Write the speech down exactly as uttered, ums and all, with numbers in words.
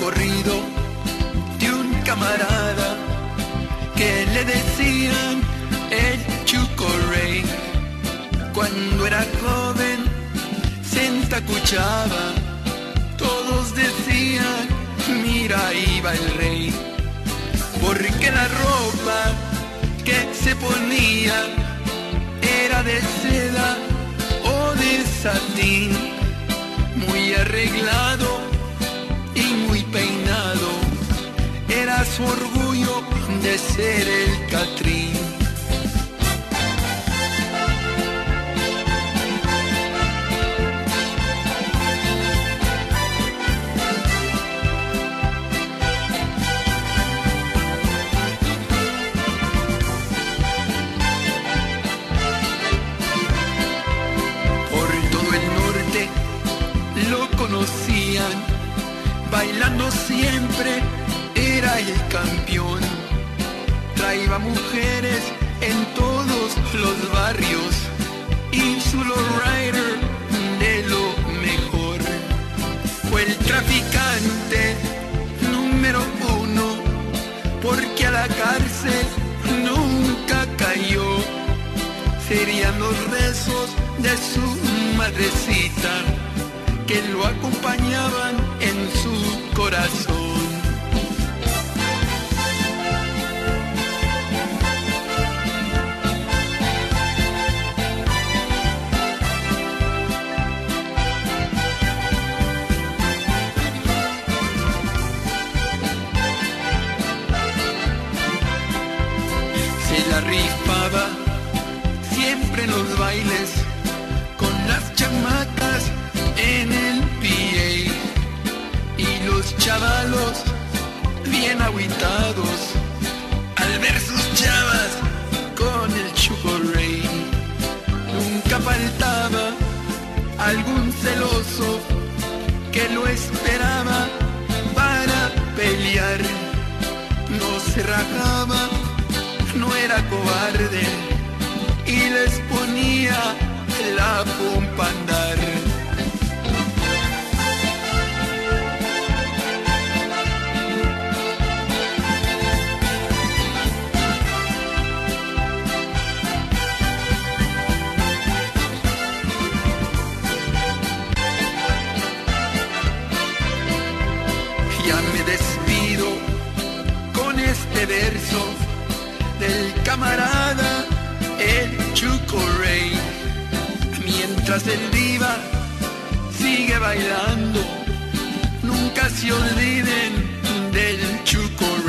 corrido de un camarada que le decían el Chuco Rey. Cuando era joven se entacuchaba, todos decían, mira, ahí va el rey. Porque la ropa que se ponía era de seda o de satín, muy arreglado y muy peinado, era su orgullo de ser el Catrín. Conocían, bailando siempre era el campeón. Traía mujeres en todos los barrios y su lowrider de lo mejor. Fue el traficante número uno, porque a la cárcel nunca cayó. Serían los rezos de su madrecita que lo acompañaban en su corazón. Se la rifaba siempre en los bailes con las chamacas en el P A, y los chavalos bien agüitados al ver sus chavas con el Chuco Rey. Nunca faltaba algún celoso que lo esperaba para pelear. No se rajaba, no era cobarde y les ponía la pompa a andar. Ya me despido con este verso del camarada el Chuco Rey. Mientras el diva sigue bailando, nunca se olviden del Chuco Rey.